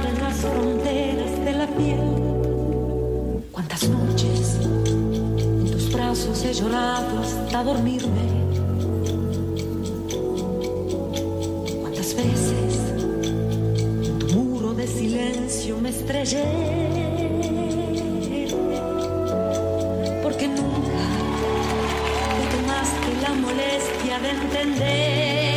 en las fronteras de la piel. Cuántas noches en tus brazos he llorado hasta dormirme. Cuántas veces en tu muro de silencio me estrellé. Porque nunca te tomaste la molestia de entender.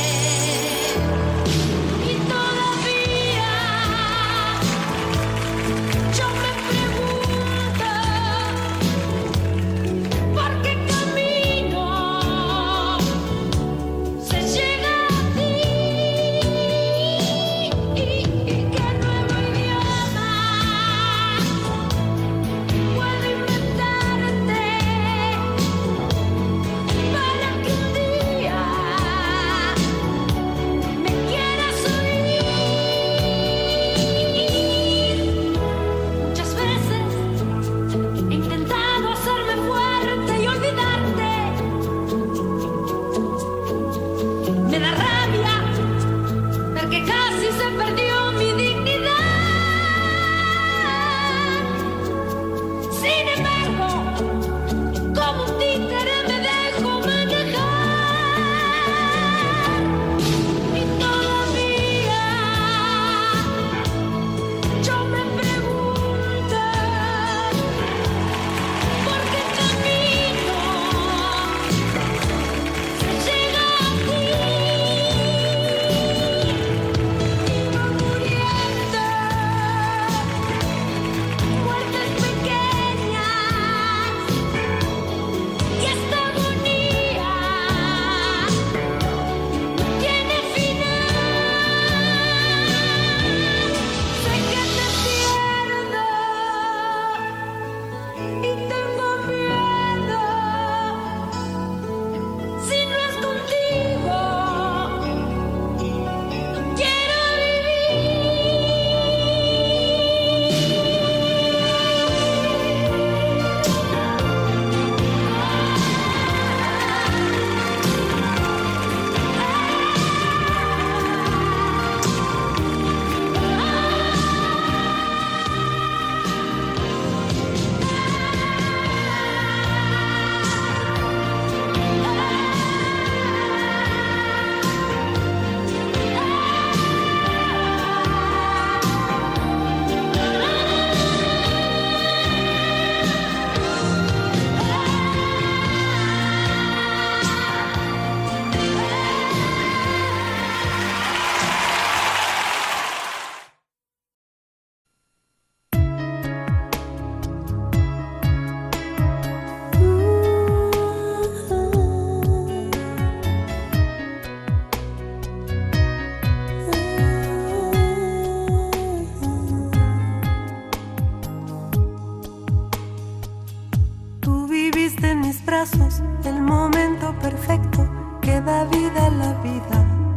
El momento perfecto que da vida a la vida.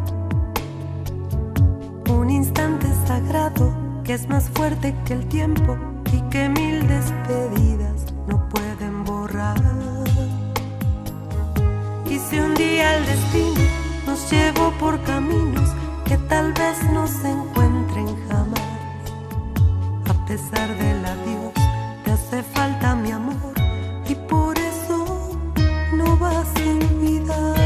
Un instante sagrado que es más fuerte que el tiempo y que 1000 despedidas no pueden borrar. Y si un día el destino nos llevó por caminos que tal vez no se encuentren jamás, a pesar del adiós te hace falta mi amor y por eso no vas a olvidar.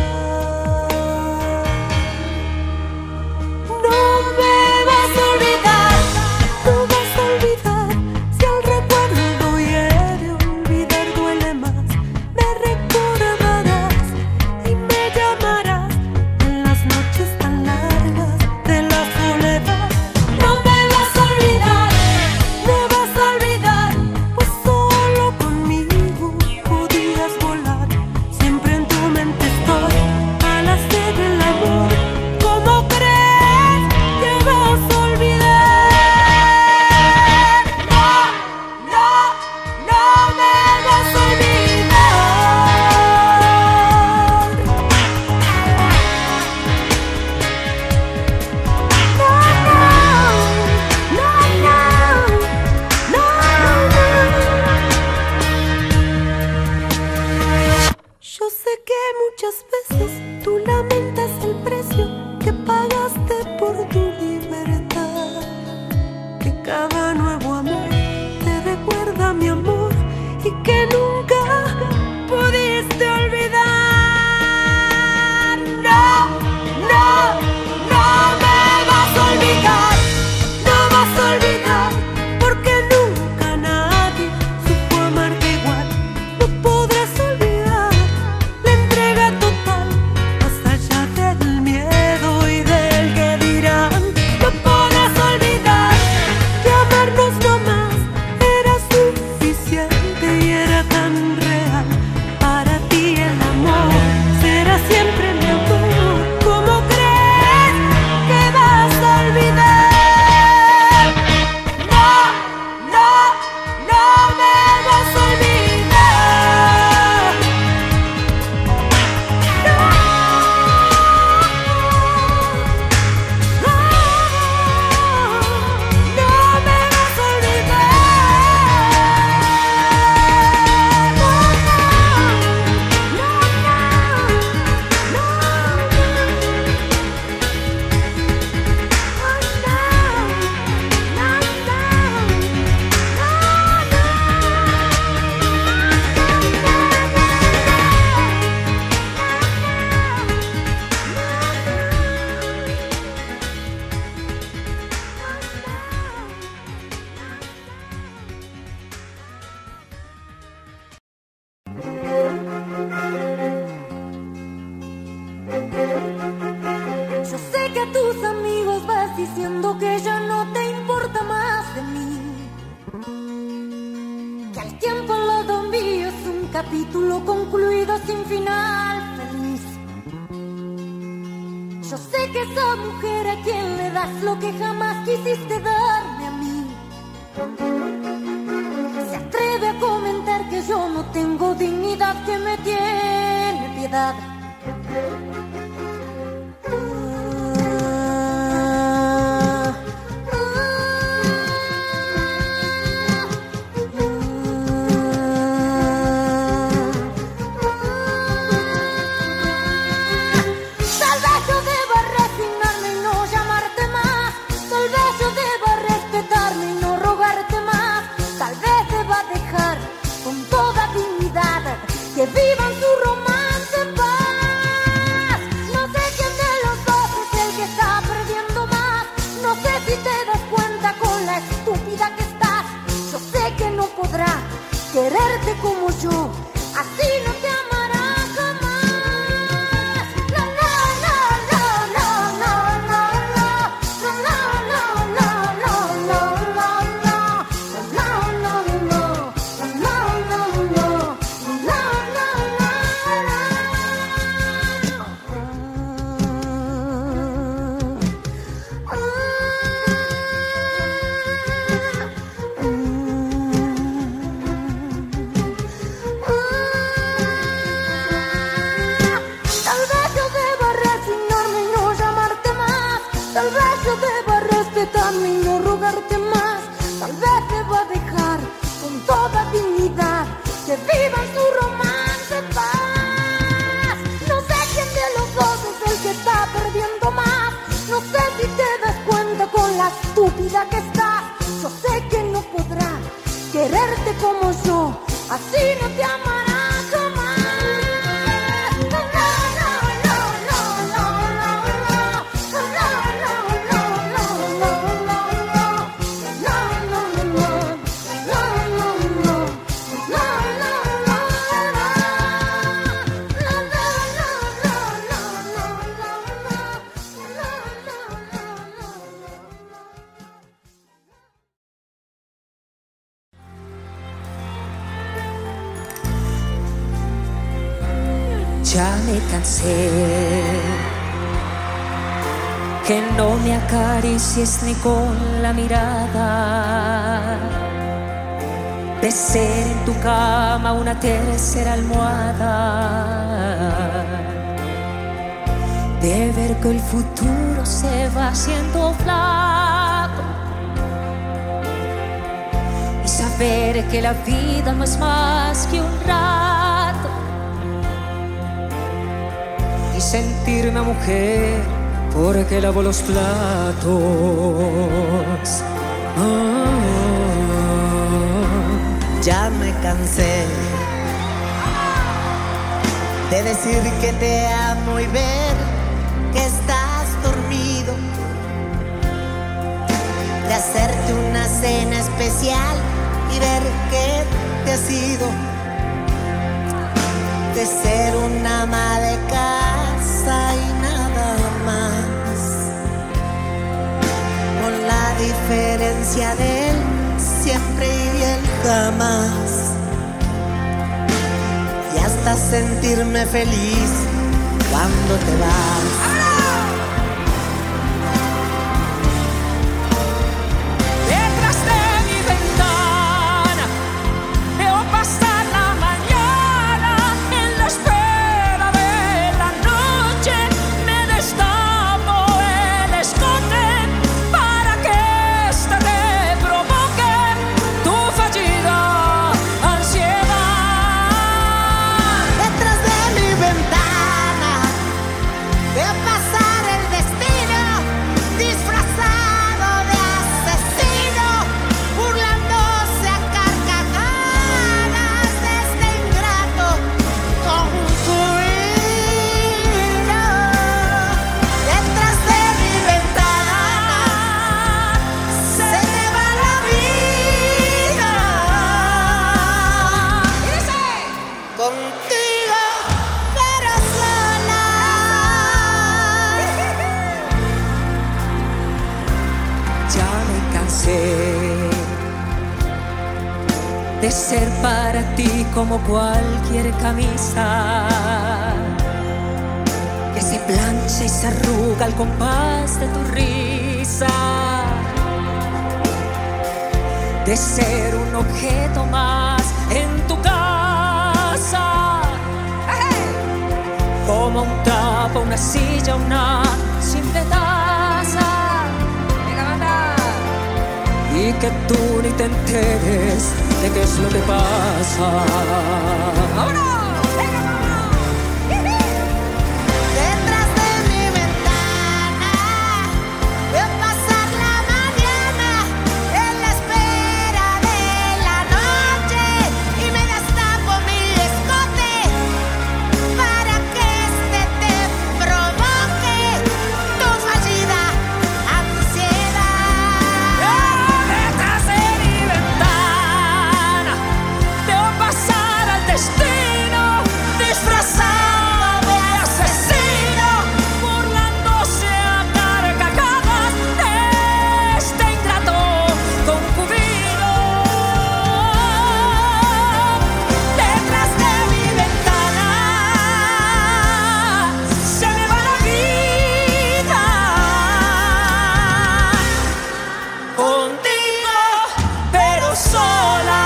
No me vas a olvidar, no vas a olvidar. Si el recuerdo hiere, olvidar duele más. Me recordarás y me llamarás en las noches tan largas de la soledad. cada nuevo amor te recuerda mi amor y que nunca pudiste olvidar. No, no, no me vas a olvidar, no vas a olvidar, porque nunca nadie supo amarte igual. No podrás olvidar la entrega total, más allá del miedo y del que dirán. No podrás olvidar que amarnos no más era suficiente y era tan real. Para ti el amor será siempre mi amor. ¿Cómo crees que vas a olvidar? No, no, no me vas a olvidar. No, no me vas a olvidar. Yo sé que a tus amigos vas diciendo que ya no te importa más de mí, que al tiempo al lado mío es un capítulo concluido sin final feliz. Yo sé que esa mujer a quien le das lo que jamás quisiste darme a mí se atreve a comentar que yo no tengo dignidad, que me tiene piedad. Tal vez yo deba resignarme y no llamarte más, tal vez yo deba respetarme y no rogarte más, tal vez deba dejar con toda dignidad que vivan su romance en paz. No sé quién de los dos es el que está perdiendo más, no sé si te das cuenta con la estúpida que estás. Yo sé que no podrá quererte como yo, así no te amará jamás. No, no, no, no, no, no, no, no, no, no, no, Tal vez yo deba resignarme y no llamarte más, tal vez yo deba respetarme y no rogarte más, tal vez deba dejar con toda dignidad que vivan su romance en paz. No sé quién de los dos es el que está perdiendo más, no sé si te das cuenta con la estúpida que estás. Yo sé que no podrá quererte como yo, así no te amará jamás. Ya me cansé que no me acaricies ni con la mirada, de ser en tu cama una tercera almohada, de ver que el futuro se va haciendo flaco y saber que la vida no es más que un rato, y sentirme mujer porque lavo los platos. cansé de decir que te amo y ver que estás dormido, de hacerte una cena especial y ver que te has ido, de ser una ama de casa y nada más, con la diferencia de él siempre y él jamás, y hasta sentirme feliz cuando te vas. De ser para ti como cualquier camisa que se plancha y se arruga al compás de tu risa, de ser un objeto más en tu casa, como un trapo, una silla, una simple taza, y que tú ni te enteres de qué es lo que pasa. ¡Vámonos! Detrás de mi ventana veo pasar la mañana en la espera de la noche y me destapo mi escote para que este te provoque tu fallida ansiedad. Detrás de mi ventana veo pasar al destino disfrazado de asesino, burlándose a carcajadas de este ingrato concubino. Detrás de mi ventana se me va la vida contigo, pero sola.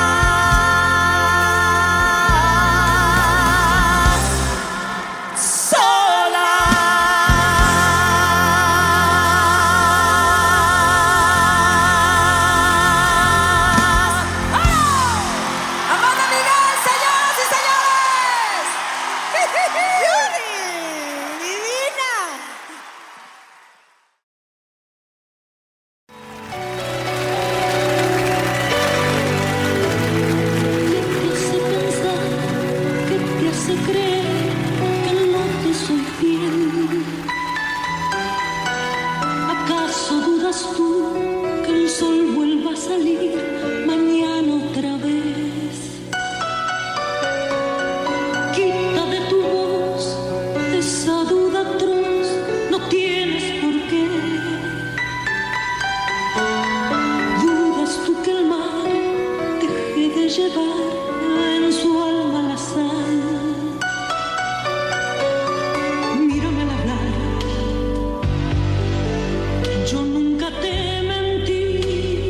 Amanda Miguel, señoras y señores. ¡Divina! ¿Qué te hace creer que no te soy fiel? ¿Acaso dudas tú que el sol vuelva a salir mañana otra vez? Quita de tu voz esa duda atroz, no tienes por qué. ¿Dudas tú que el mar deje de llevar en su alma la sal? Mírame al hablar, yo nunca te mentí.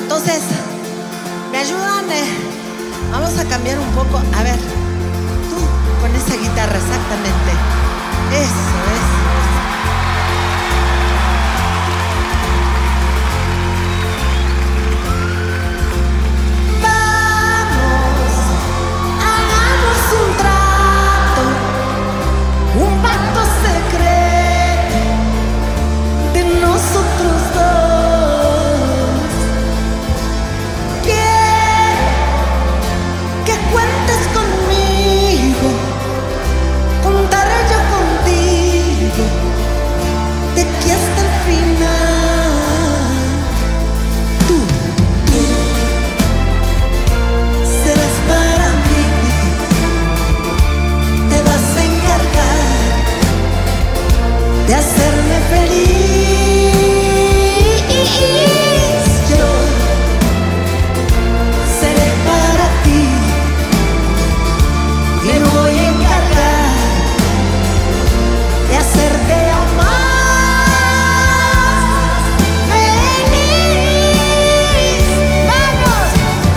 Entonces, ¿me ayudan? Vamos a cambiar un poco. A ver, tú con esa guitarra, exactamente. Eso. Vamos, hagamos un trato, un pacto secreto de nosotros dos. Quiero que cuentes conmigo, contar yo contigo, de aquí hasta el final. Tú serás para mí, te vas a encargar de hacerme feliz. Yo seré para ti y me voy a encargar de hacerte más feliz. Vamos,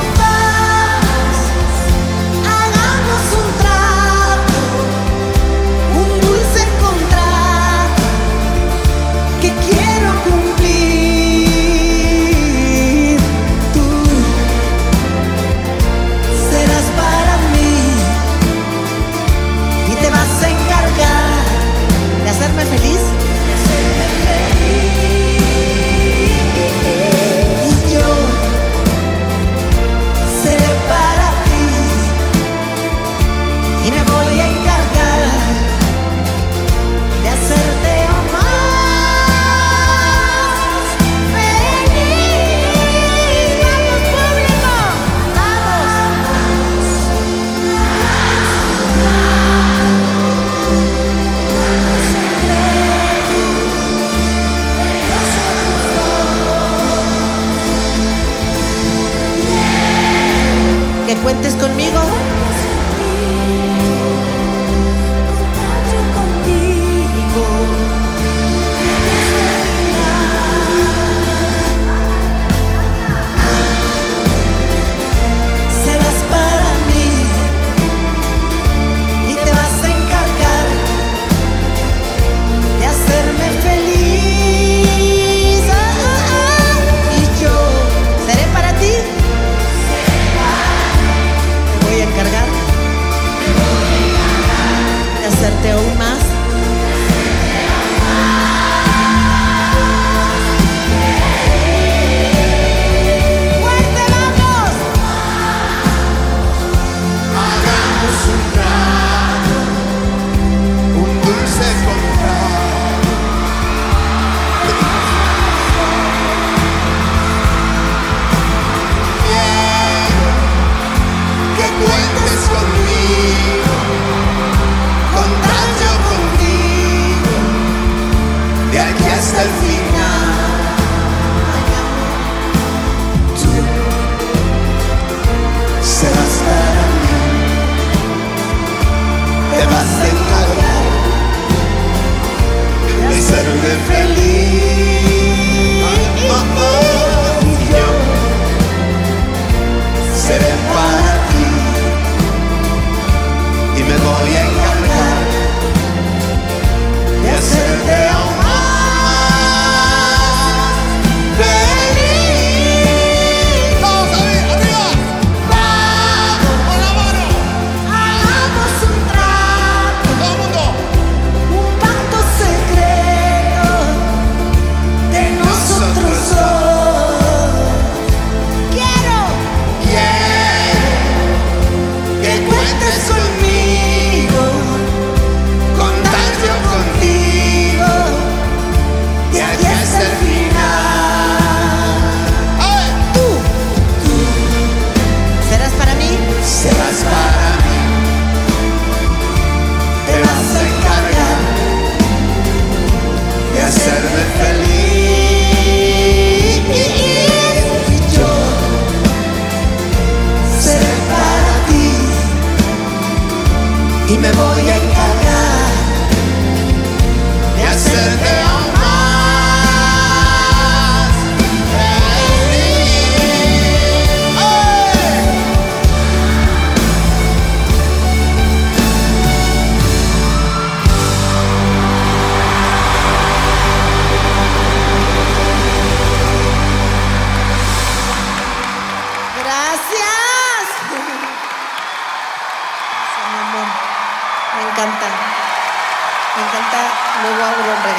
hagamos un trato, un dulce contrato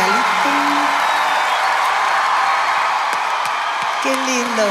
regalito. Qué lindo.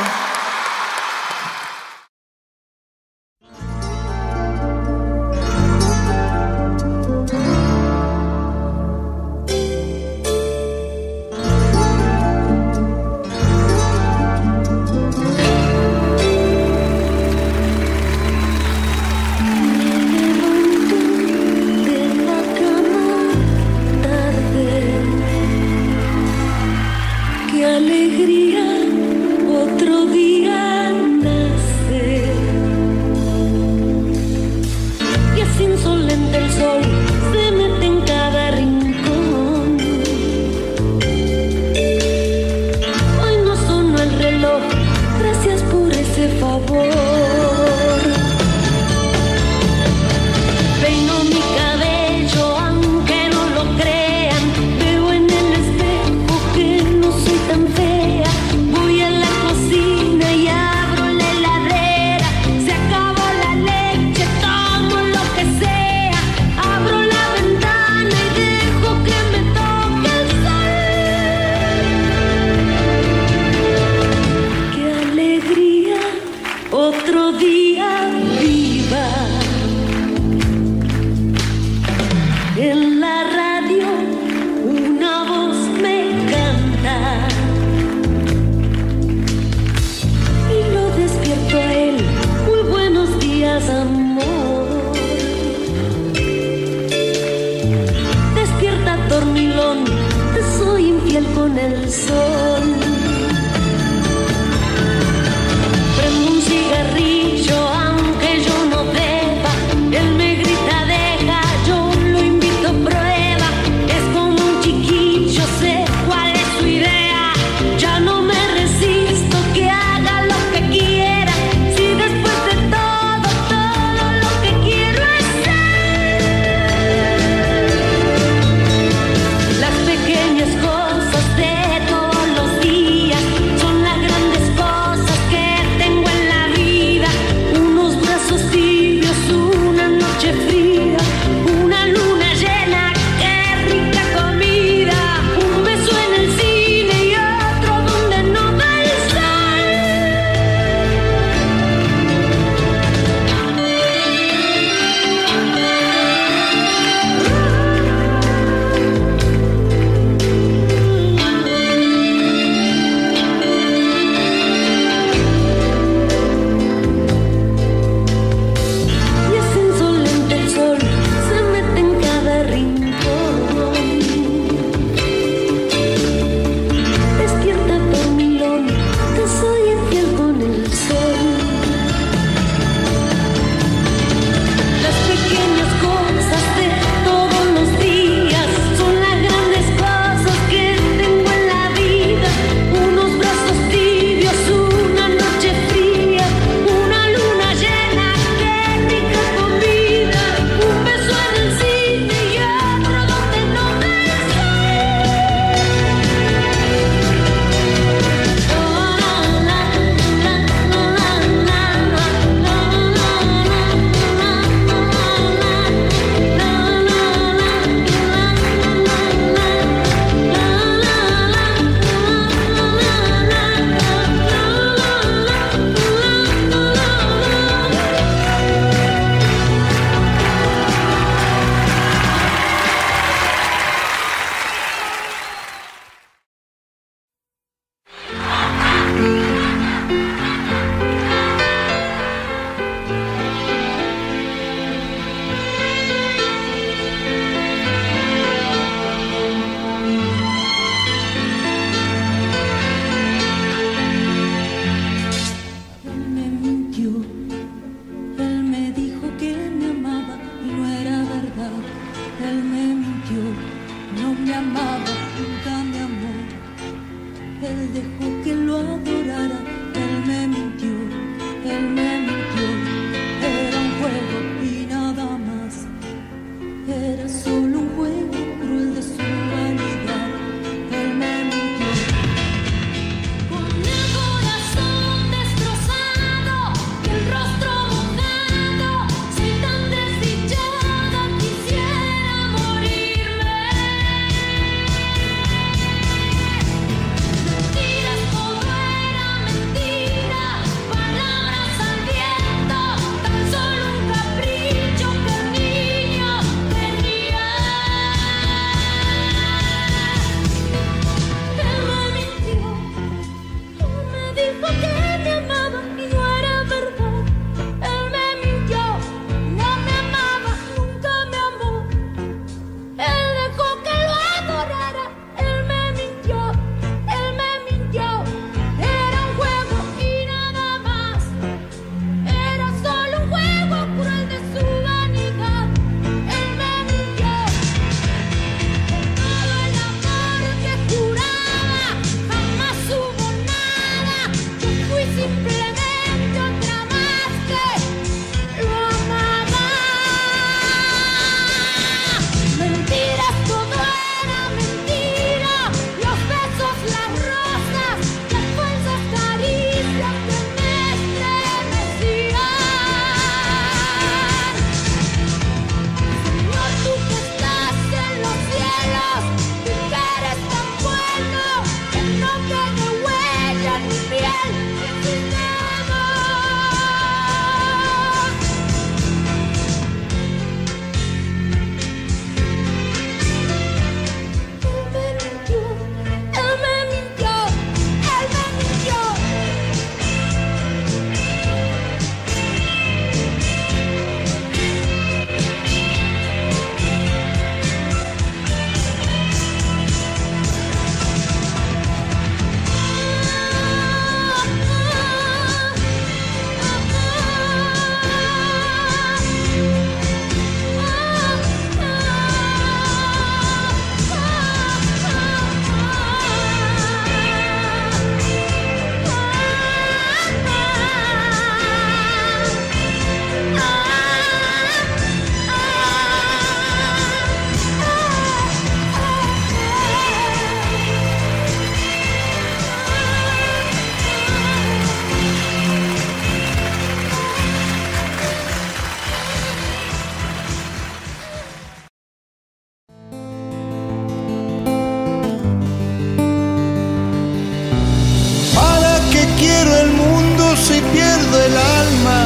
pierdo el alma.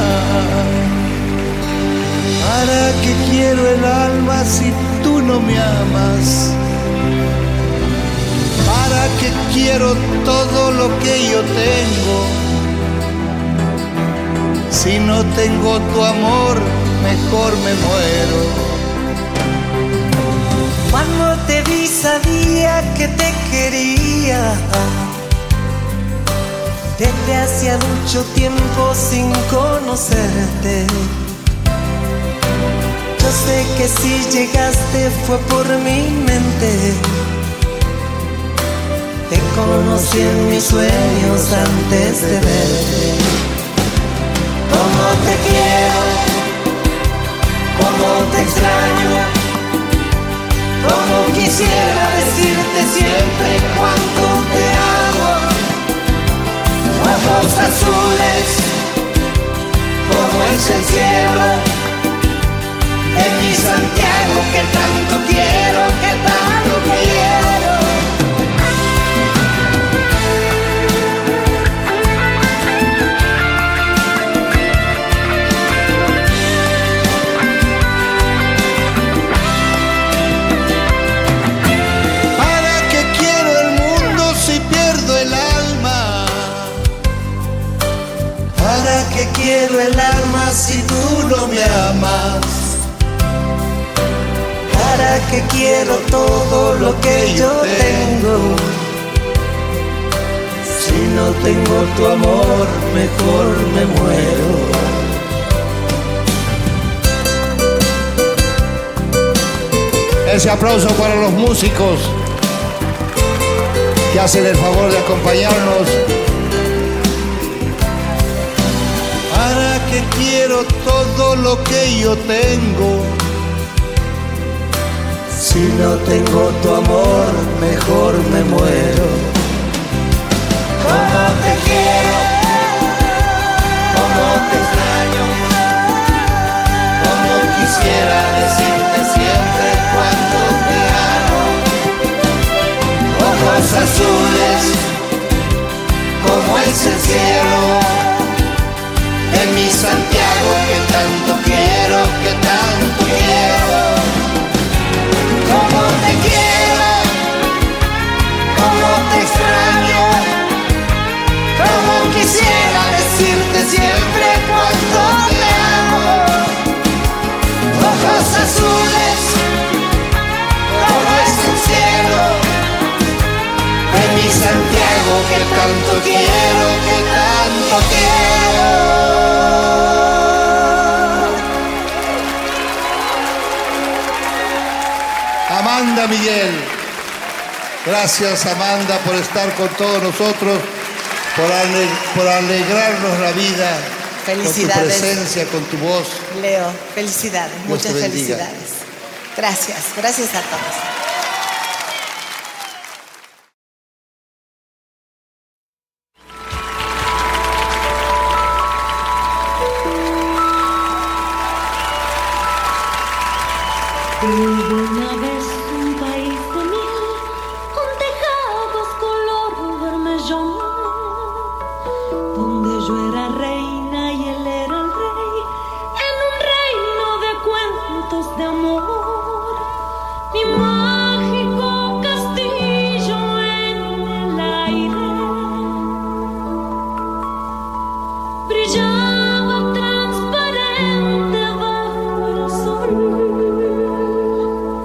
¿Para qué quiero el alma si tú no me amas? ¿Para qué quiero todo lo que yo tengo? Si no tengo tu amor, mejor me muero. Cuando te vi sabía que te quería, desde hacía mucho tiempo sin conocerte. Yo sé que si llegaste fue por mi mente. Te conocí en mis sueños antes de verte. Cómo te quiero, cómo te extraño, cómo quisiera decirte siempre cuánto te amo. Ojos azules, como es el cielo, en mi Santiago que tanto quiero, que tanto quiero. ¿Para qué quiero el mundo si pierdo el alma? ¿Para qué quiero el alma si tú no me amas? ¿Para qué quiero todo lo que yo tengo? Si no tengo tu amor, mejor me muero. Ese aplauso para los músicos que hacen el favor de acompañarnos. ¿Para qué quiero todo lo que yo tengo? Si no tengo tu amor, mejor me muero. Cómo te quiero, cómo te extraño, Como quisiera decirte siempre cuánto te amo. Ojos azules, como es el cielo, en mi Santiago que tanto quiero, que tanto quiero. cómo te quiero, cómo te extraño, cómo quisiera decirte siempre cuánto te amo. Ojos azules, como es el cielo, En mi Santiago que tanto quiero, que tanto quiero. Amanda Miguel, gracias Amanda por estar con todos nosotros, por alegrarnos la vida. Felicidades. Con tu presencia, con tu voz. Leo, felicidades, Dios te muchas bendiga. felicidades. Gracias, gracias a todos. Hubo una vez un país de miel, con tejados color vermellón, donde yo era reina y él era el rey, en un reino de cuentos de amor. Mi mágico castillo en el aire brillaba transparente bajo el sol.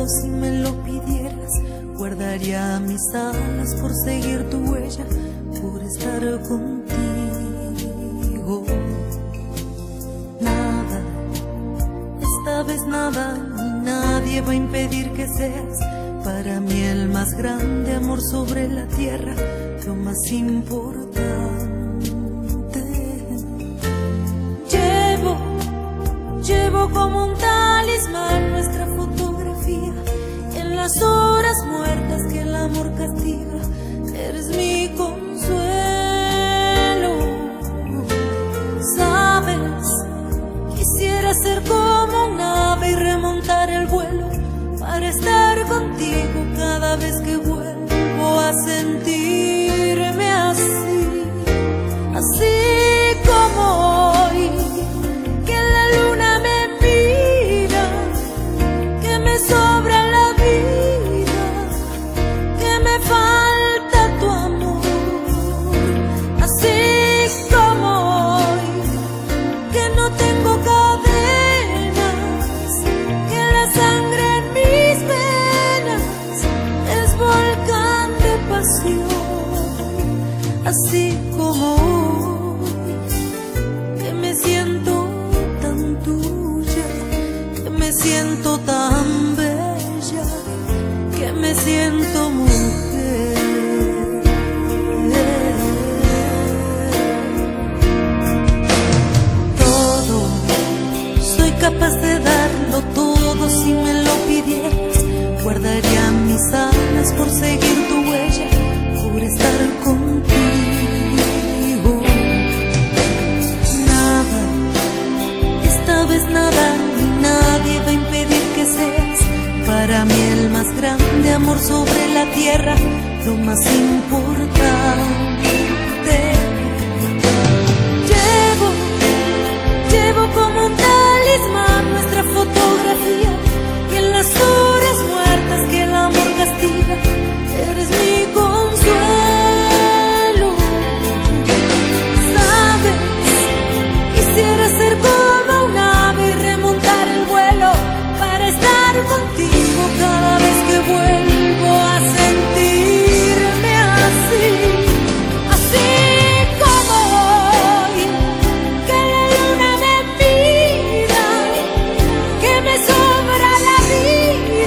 si me lo pidieras, guardaría mis alas por seguir tu huella, por estar contigo. Nada, esta vez nada, ni nadie va a impedir que seas para mí el más grande amor sobre la tierra, lo más importante. Llevo como un talismán nuestra fotografía, en las horas muertas que el amor castiga, eres mi consuelo. Sabes, quisiera ser como un ave y remontar el vuelo para estar contigo cada vez que vuelvo a sentirme así, así como hoy, que la luna me mira, que me sobra la vida, que me falta tu amor, así como hoy, que no tengo cadenas, que la sangre en mis venas es volcán de pasión, así como hoy, que me siento tan tuya, que me siento tan bella, que me siento mujer. Todo, soy capaz de darlo todo si me lo pidieras, guardaría mis alas por seguir tu huella, por estar contigo. Nada, esta vez nada, ni nadie va a impedir que seas para mí el más grande amor sobre la tierra, lo más importante. Llevo como un talismán nuestra fotografía, y en las horas muertas que el amor castiga, eres mi consuelo. Sabes, quisiera ser como un ave y remontar el vuelo para estar contigo cada vez que vuelvo a sentirme así, así como hoy, que la luna me mira, que me sobra la vida,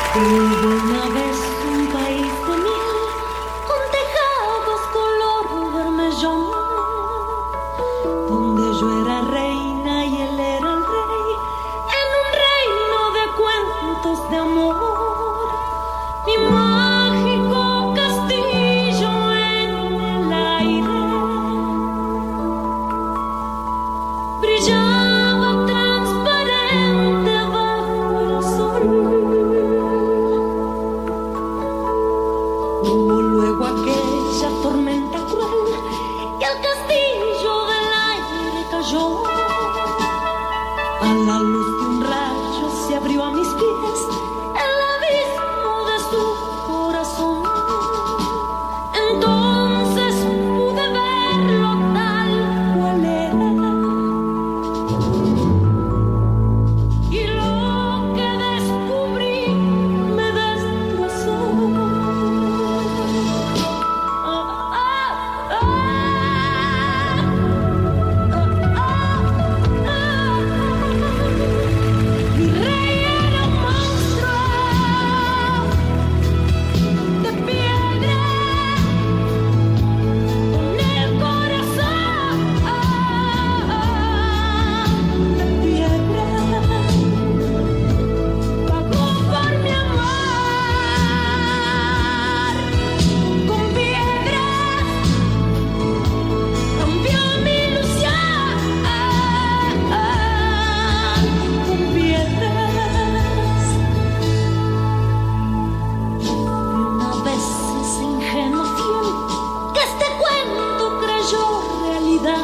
Hubo una vez un país de miel con tejados color vermellón, donde yo era reina y él era el rey, en un reino de cuentos de amor. Mi mágico castillo en el aire brillaba transparente bajo el sol. Hubo luego aquella tormenta cruel y el castillo del aire cayó. A la luz de un rayo se abrió a mis pies el abismo de su corazón. Entonces pude verlo tal cual era, y lo que descubrí me destrozó. Mi rey era un monstruo de piedra, con el corazón de piedra. Pagó por mi amor con piedras, cambió mi ilusión con piedras. Una vez ese ingenuo fiel que este cuento creyó realidad,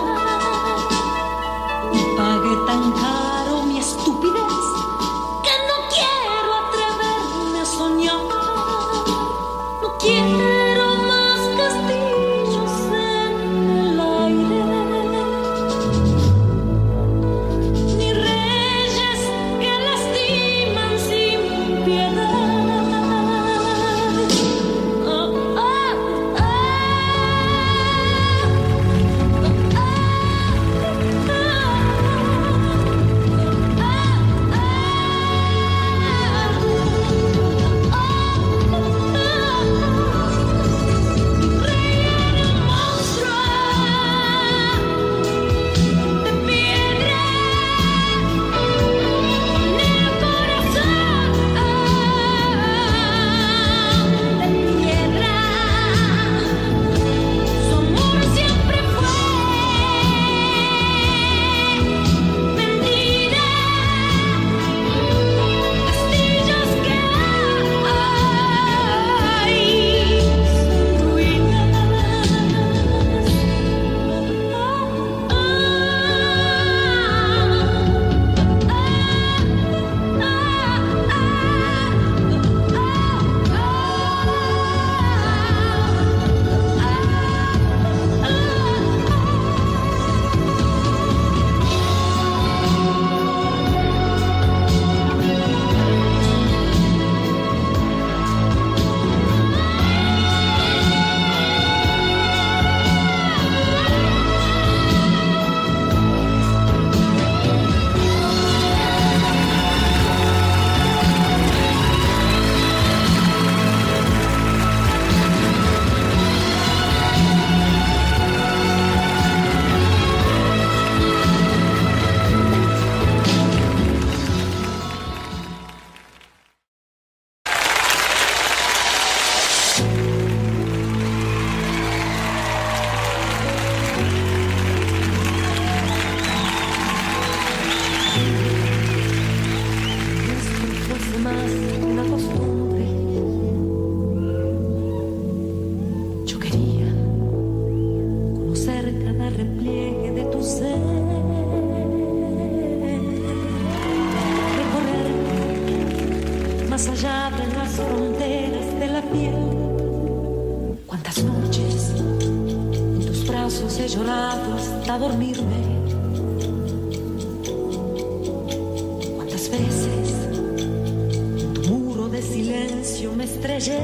y pagué tan caro mi estupidez que no quiero atreverme a soñar. No quiero más castillos en el aire, ni reyes que lastiman sin piedad. más allá de las fronteras de la piel. Cuántas noches en tus brazos he llorado hasta dormirme. Cuántas veces en tu muro de silencio me estrellé.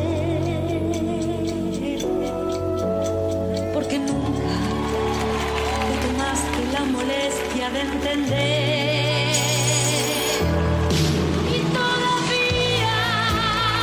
Porque nunca te tomaste la molestia de entender. Y todavía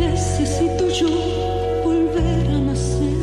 necesito yo volver a nacer.